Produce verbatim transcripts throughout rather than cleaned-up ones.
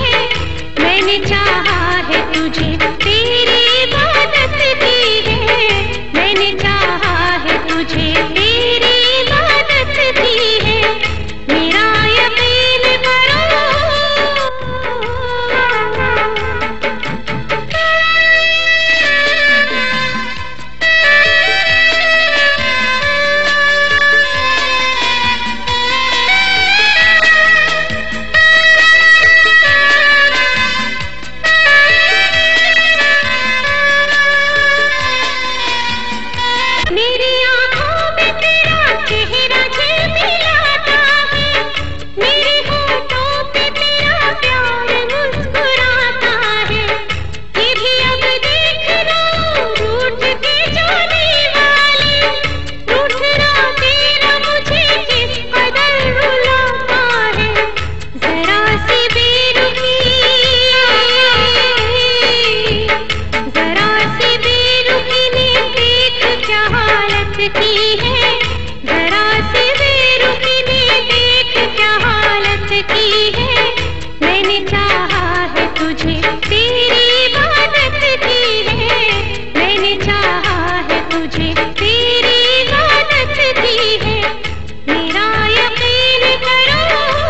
मैंने चाहा है तुझे, तेरी इबादत की है। मैंने चाहा है तुझे, तेरी इबादत की है। मेरा यकीन करो। मेरी आँखों में तेरा चेहरा झिलमिलाता है, मेरे होठों पे तेरा प्यार मुस्कुराता है। ये भी अब देख लो रूठ के जाने वाले, रूठना तेरा मुझे किस कदर रुलाता है। जरा सी बेरुखी, जरा सी बेरुखी ने देख क्या हालत की है। जरा सी बेरुखी ने देख क्या हालत की है। मैंने चाहा है तुझे, तेरी इबादत की है। मैंने चाहा है तुझे, तेरी इबादत की है। मेरा यकीन करो।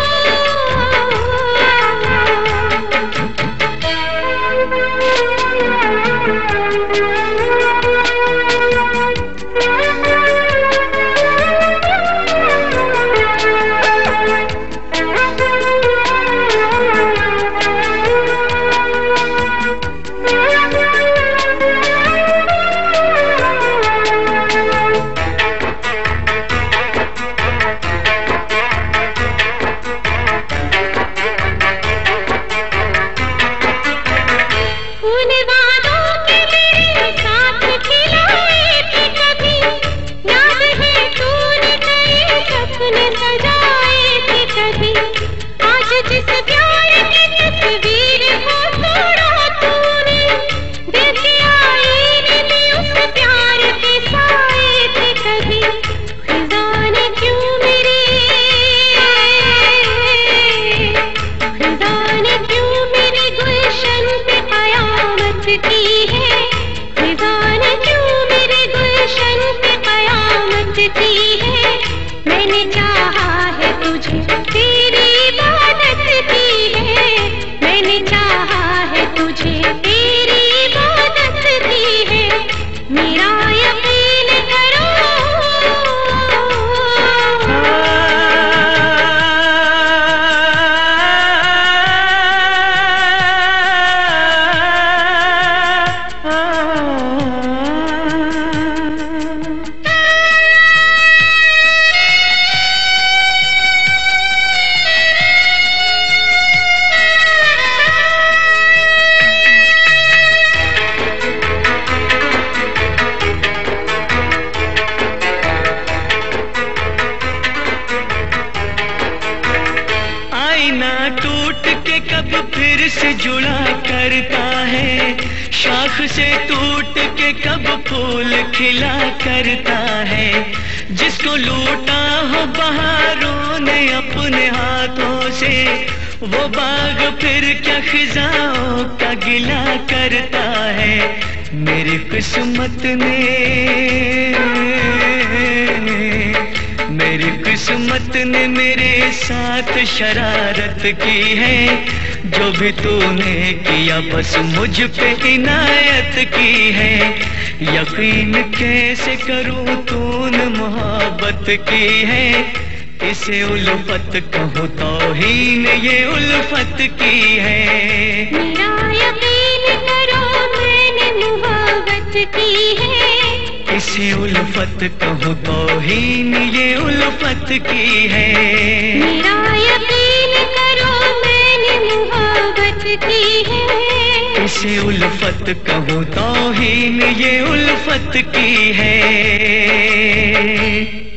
उन वादों के मेरे साथ खिलाए थे कभी, याद है तूने कई सपने सजाए थे कभी। आज जिस प्यार की तस्वीर को तोड़ा तूने, दिल के आईने में उस प्यार के साए थे कभी। खिज़ां ने क्यों मेरे, खिज़ां ने क्यों मेरे गुलशन पे कयामत की है। खिज़ां ने क्यों मेरे गुलशन पे कयामत की है। मैंने चाहा है तुझे, तेरी इबादत की है। मैंने चाहा है तुझे, तेरी इबादत की है। मेरा यकीन करो। आईना टूट के कब फिर से जुड़ा करता है, शाख से टूट के कब फूल खिला करता है। जिसको लूटा हो बहारों ने अपने हाथों से, वो बाग फिर क्या खिज़ाओं का गिला करता है। मेरी किस्मत ने, मेरी किस्मत ने मेरे साथ शरारत की है। जो भी तूने किया बस मुझ पे इनायत की है। यकीन कैसे करूं तूने मोहब्बत की है। इसे उल्फत कहूं तौहीन ये उल्फत की है। मेरा यकीन करो, मैंने मोहब्बत की है। इसे उल्फत कहूं तौहीन ये उल्फत की है। मेरा यकीन करो, मैंने मोहब्बत की है। इसे उल्फत कहूं तौहीन ये उल्फत की है।